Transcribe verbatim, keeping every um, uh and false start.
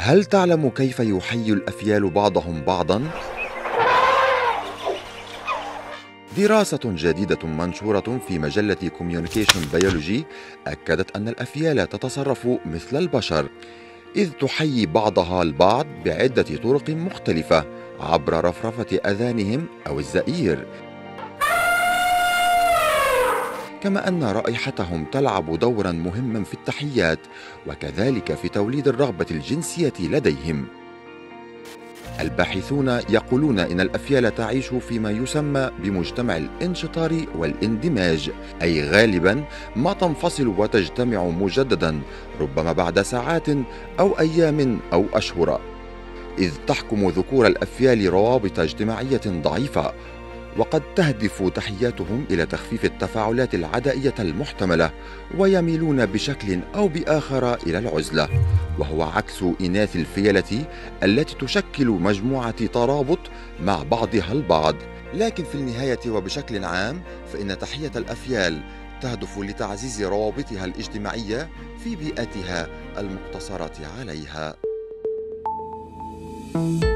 هل تعلم كيف يحيي الأفيال بعضهم بعضاً؟ دراسة جديدة منشورة في مجلة Communication Biology أكدت أن الأفيال تتصرف مثل البشر، إذ تحيي بعضها البعض بعدة طرق مختلفة عبر رفرفة أذانهم أو الزئير، كما أن رائحتهم تلعب دورا مهما في التحيات وكذلك في توليد الرغبة الجنسية لديهم. الباحثون يقولون إن الأفيال تعيش فيما يسمى بمجتمع الانشطار والاندماج، أي غالبا ما تنفصل وتجتمع مجددا، ربما بعد ساعات أو أيام أو أشهر، إذ تحكم ذكور الأفيال روابط اجتماعية ضعيفة، وقد تهدف تحياتهم إلى تخفيف التفاعلات العدائية المحتملة، ويميلون بشكل أو بآخر إلى العزلة، وهو عكس إناث الفيلة التي تشكل مجموعة ترابط مع بعضها البعض. لكن في النهاية وبشكل عام فإن تحية الأفيال تهدف لتعزيز روابطها الاجتماعية في بيئتها المقتصرة عليها.